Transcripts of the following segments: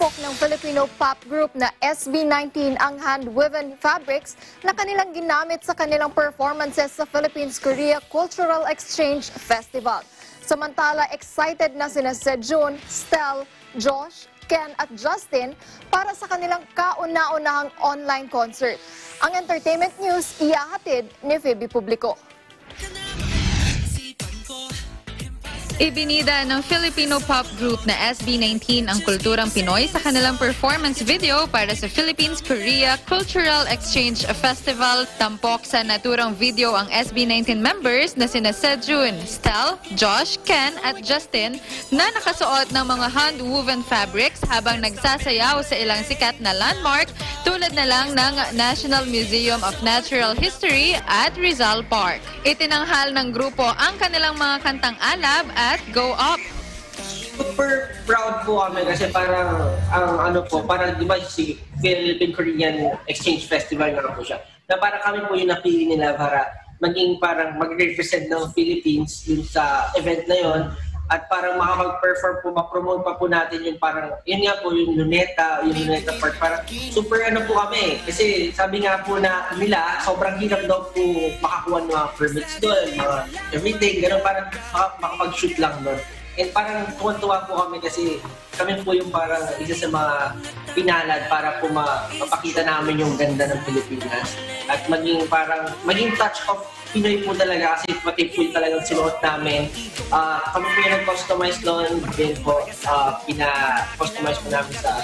itinampok ng Filipino pop group na SB19 ang hand-woven fabrics na kanilang ginamit sa kanilang performances sa Philippines-Korea Cultural Exchange Festival. Samantala, excited na sina Sejun, Stel, Josh, Ken at Justin para sa kanilang kauna-unahang online concert. Ang entertainment news ihahatid ni Phoebe Publico. Ibinida ng Filipino pop group na SB19 ang kulturang Pinoy sa kanilang performance video para sa Philippines-Korea Cultural Exchange Festival. Tampok sa naturang video ang SB19 members na sina Sejun, Stel, Josh, Ken at Justin na nakasuot ng mga hand-woven fabrics habang nagsasayaw sa ilang sikat na landmark tulad na lang ng National Museum of Natural History at Rizal Park. Itinanghal ng grupo ang kanilang mga kantang Alab at Go Up. Super proud po kami kasi parang parang di ba si Philippine-Korean Exchange Festival nga po siya. Na parang kami po yung napili nila para maging parang mag-represent ng Philippines dun sa event na yon. At parang makapag-perform po, ma-promote pa po natin yung parang, yun nga po yung Luneta Park. Parang super po kami. Kasi sabi nga po na nila, sobrang hirap daw po makakuha ng mga permits doon, mga everything, gano'n parang makapag-shoot lang doon. And parang tuwan-tuwa po kami kasi kami po yung parang isa sa mga pinalad para po mapakita namin yung ganda ng Pilipinas. At maging touch of Pinoy po talaga kasi pati po talagang sinuot namin. Kami po yung nag-customize doon, din po pina-customize po namin sa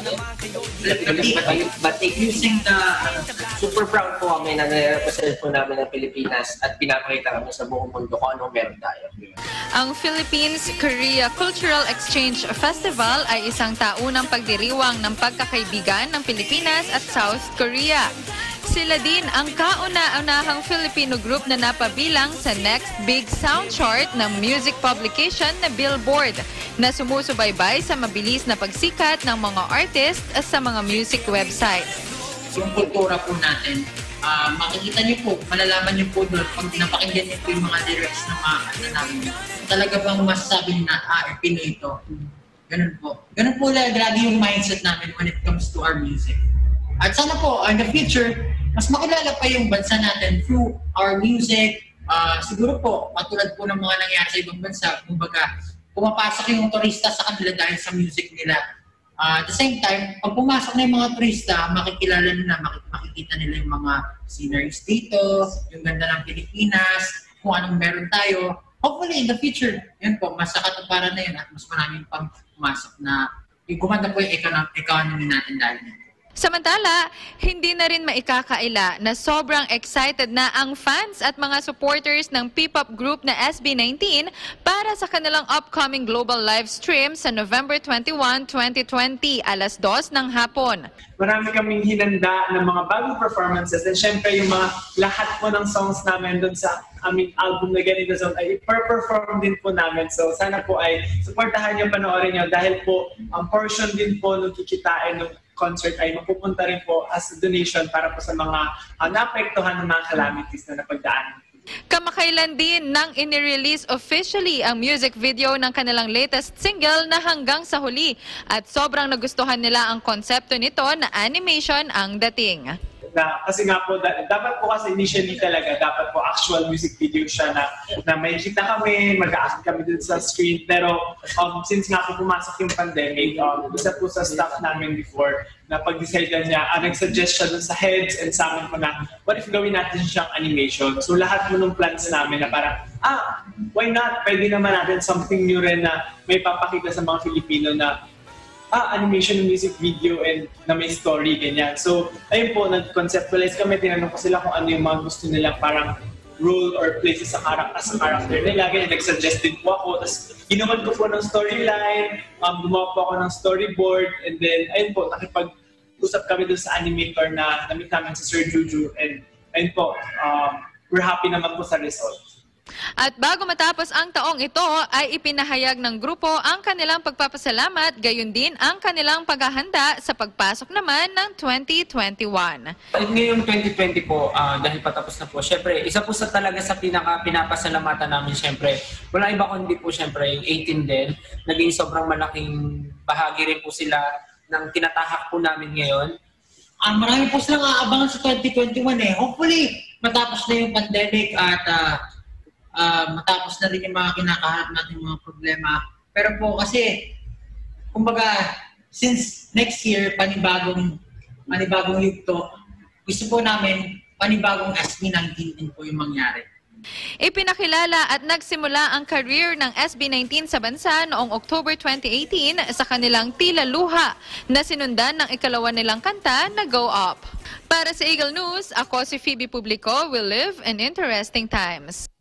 batik. Using the super proud po kami na nare-represent po namin ng Pilipinas at pinapakita kami sa buong mundo kung anong meron tayo. Ang Philippines-Korea Cultural Exchange Festival ay isang taunang pagdiriwang ng pagkakaibigan ng Pilipinas at South Korea. Sila din ang kauna-unahang Filipino group na napabilang sa Next Big Sound Chart ng music publication na Billboard na sumusubaybay sa mabilis na pagsikat ng mga artist sa mga music websites. Yung kultura po natin, makikita niyo po, malalaman niyo po doon pag napakinggan niyo po yung mga lyrics ng mga kanta namin. Talaga bang masasabi niyo na, Pinoy ito? Ganun po. Ganun po lagi yung mindset namin when it comes to our music. At sana po, in the future, mas makilala pa yung bansa natin through our music. Siguro po, katulad po ng mga nangyari sa ibang bansa, kumbaga, pumapasok yung turista sa kanila dahil sa music nila. At the same time, pag pumasok na yung mga turista, makikilala nila, makikita nila yung mga sceneries dito, yung ganda ng Pilipinas, kung anong meron tayo. Hopefully, in the future, yun po, mas nakatuparan na yun at mas maraming pang pumasok na gumanda po yung economy natin dahil nito. Samantala, hindi na rin maikakaila na sobrang excited na ang fans at mga supporters ng P-pop group na SB19 para sa kanilang upcoming global live stream sa November 21, 2020, alas 2 ng hapon. Marami kaming hinanda ng mga bagong performances and syempre yung mga lahat po ng songs namin doon sa aming album na ganito zone ay per-perform din po namin. So sana po ay supportahan niyo, panoorin niyo dahil po ang portion din po nung kikitain ng concert ay mapupunta rin po as a donation para po sa mga naapektuhan ng mga calamities na napagdaan. Kamakailan din nang inirelease officially ang music video ng kanilang latest single na Hanggang sa Huli at sobrang nagustuhan nila ang konsepto nito na animation ang dating. Kasi nga po, dapat po kasi initially talaga, dapat po actual music video siya na may kita kami, mag-a-act kami dun sa screen. Pero since nga po pumasok yung pandemic, isa po sa staff namin before, na pag-decide niya, nag-suggest siya dun sa heads and sa amin po na, what if gawin natin siyang animation? So lahat po ng plans namin na parang, why not? Pwede naman natin something new rin na may papakita sa mga Filipino na animation music video and na may story, ganyan. So, ayun po, nag-conceptualize kami, tinanong ko sila kung ano yung mga gusto nila parang role or places sa character nila. Ganyan, nag-suggest din po ako. Tapos, ginawan ko po ng storyline, gumawa po ako ng storyboard, and then, ayun po, nakipag-usap kami dun sa animator na namit namin si Sir Juju, and ayun po, we're happy naman po sa result. At bago matapos ang taong ito ay ipinahayag ng grupo ang kanilang pagpapasalamat, gayon din ang kanilang paghahanda sa pagpasok naman ng 2021. Ngayong 2020 po, dahil patapos na po, syempre, isa po sa talaga sa pinapasalamatan namin, syempre, wala iba kundi po syempre yung 18 din, naging sobrang malaking bahagi rin po sila ng tinatahak po namin ngayon? Marami po silang aabangan sa 2021 eh. Hopefully, matapos na yung pandemic at matapos na rin yung mga kinakaharap natin mga problema. Pero po kasi, kumbaga, since next year, panibagong yugto, gusto po namin panibagong SB19 din po yung mangyari. Ipinakilala at nagsimula ang career ng SB19 sa bansa noong October 2018 sa kanilang Tila Luha na sinundan ng ikalawa nilang kanta na Go Up. Para sa Eagle News, ako si Phoebe Publico will live in interesting times.